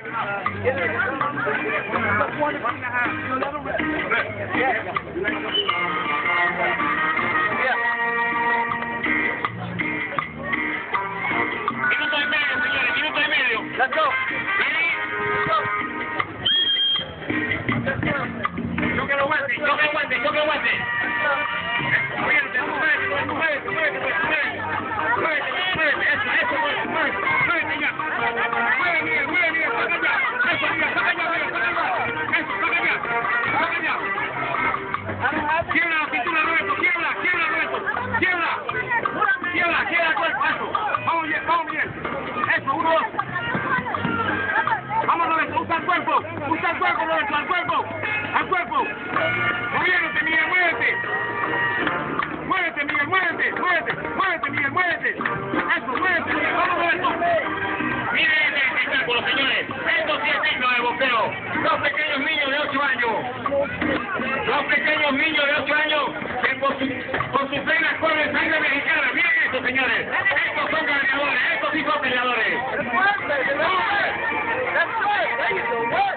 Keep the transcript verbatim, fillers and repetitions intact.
Minuto y medio, señores, minuto y medio. Let's go. Yo que lo aguante, yo que aguante, yo que aguante. Muévete, muévete, muévete, muévete, muévete. Muévete, muévete, eso, eso, muévete, muévete, muévete ya. Muévete, Miguel, muévete, Miguel, saca ya. Eso, Miguel, saca ya, Miguel, saca ya. Eso, saca ya, saca ya. Quiebra la cintura, Roberto, quiebra, quiebra, Roberto, quiebra. Quiebra, quiebra el cuerpo, eso. Vamos bien, vamos bien. Eso, uno, dos. Vamos, Roberto, usa el cuerpo, usa el cuerpo, Roberto, al cuerpo, al cuerpo. Muévete, Miguel, muévete. Muévete, Miguel, muévete, muévete, muévete, Miguel, muévete. Eso, muévete, Miguel, vamos, Roberto. Miren este espectáculo, señores. Esto sí es digno de boxeo. Dos pequeños niños de ocho años. Dos pequeños niños de ocho años que con, su, con sus venas corren sangre mexicana. Miren esto, señores. Estos son gladiadores, estos sí son peleadores. That's right. There you go.